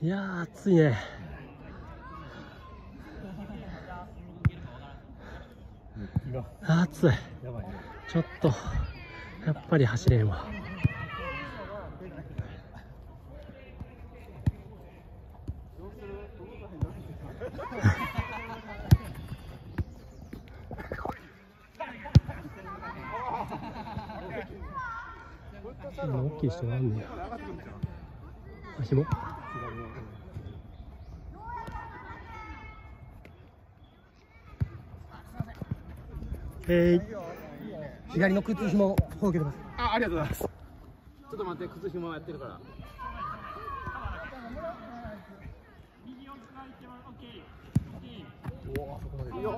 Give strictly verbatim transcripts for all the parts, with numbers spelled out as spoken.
いやー暑いね。暑い。ちょっとやっぱり走れんわ。大きい人があんねや。あ、ひも。えー、 左の靴紐ほどけてます。 あ、ありがとうございます。ちょっと待って、靴紐やってるから。 おお、そこまでいいよ。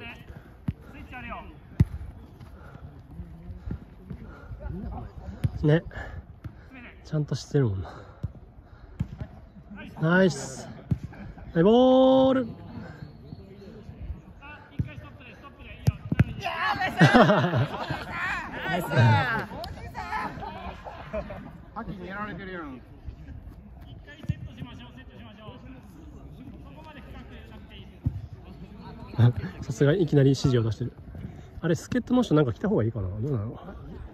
ね、ちゃんとしてるもんな。ナイス。はい、ボール。 ナイス。秋にやられてるやん。 さすがにいきなり指示を出してる。あれ、助っ人の人なんか来た方がいいかな。どうなの。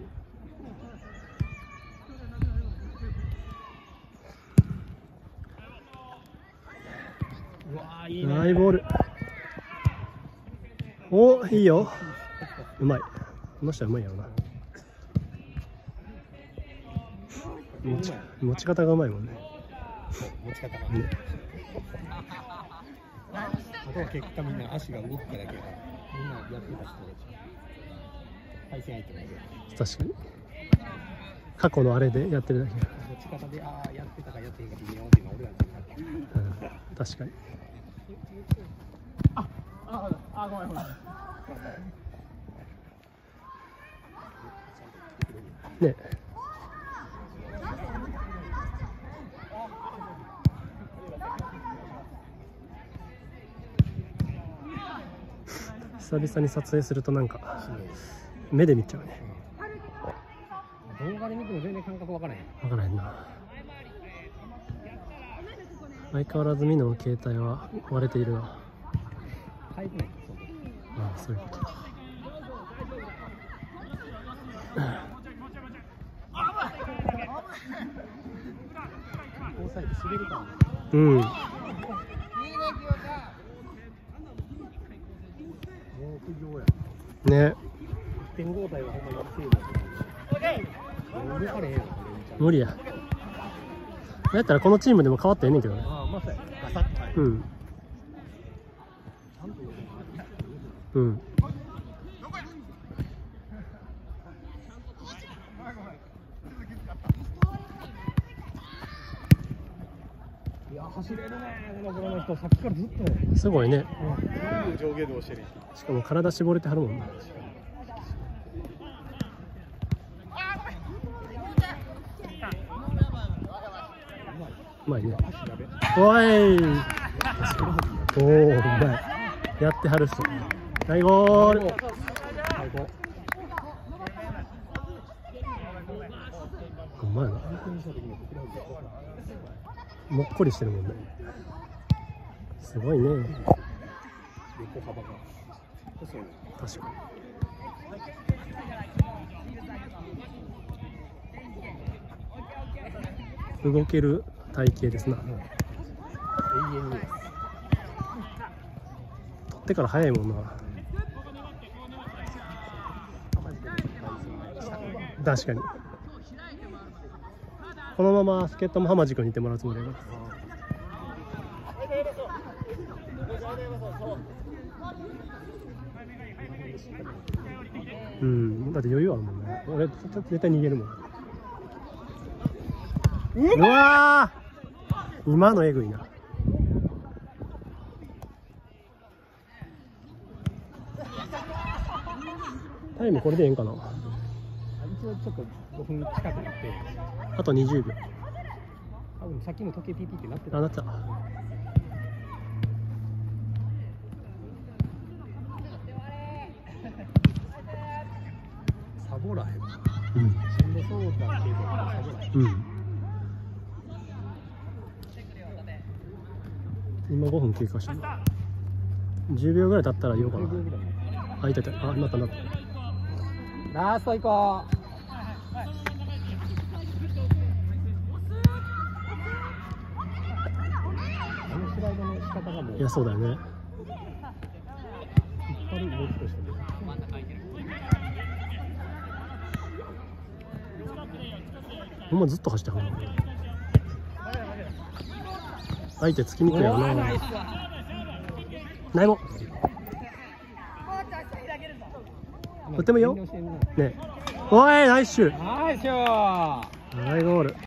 ナイボール。お、いいよ。うまい。この人はうまいやろな。持ち、持ち方がうまいもんね。 持ち方が。ね、あとは結果みんな足が動くかだけがみんなやってた人対戦相手もいる。 確かに。過去のあれでやってるだけ。 持ち方でああやってたかやってへんか微妙っていうのは俺らの感覚。 うん、確かに。 あ、あ、あ、ごめんごめん。 ね。久々に撮影するとなんか目で見ちゃうね。 動画で見ても全然感覚わからへん。 わからへんな。相変わらずミノの携帯は割れているな。 変えてない。 ああ、そういうことか。 交際で滑るか。 うん。ね。 いってんご台はほんまにセーブだと思う。 無理や。だったらこのチームでも変わったらええねんけどね。 ああ、まさに。ガサッと。 うん。うん。 いや走れるねこの頃の人、さっきからずっとね。 すごいね。 うん、上下動してる。 しかも体絞れてはるもんな。うまいね。おい。おお、うまい。やってはる人。大ゴール。うまいな。もっこりしてるもんね。すごいね。 横幅が細い。 確かに。動ける体型ですな。永遠に。 取ってから早いもんな。確かに。このまま助っ人も浜地君に行ってもらうつもりだから。うん、だって余裕あるもんね。俺絶対逃げるもん。うわー、今のえぐいな。タイムこれでええんかな。 一応ちょっとごふん近くなって。 あとにじゅうびょう。 多分さっきの時計ピーピーってなってた。 あ、なった。 サボらへん。 うん。 しんどそうだけどサボらへん。 うん。 今ごふん経過したな。じゅうびょうぐらい経ったら言おうかな。あ、いたいた。あ、なったなった。 ラスト行こう。あのスライドの仕方がもう。 いや、そうだよね。 引っ張る動きとしてね。 ほんまずっと走ってはるな。相手つきにくいよな。ないも。とってもいいよ。ね。おい、ナイスシュー。 ナイスよー。 ナイスゴール。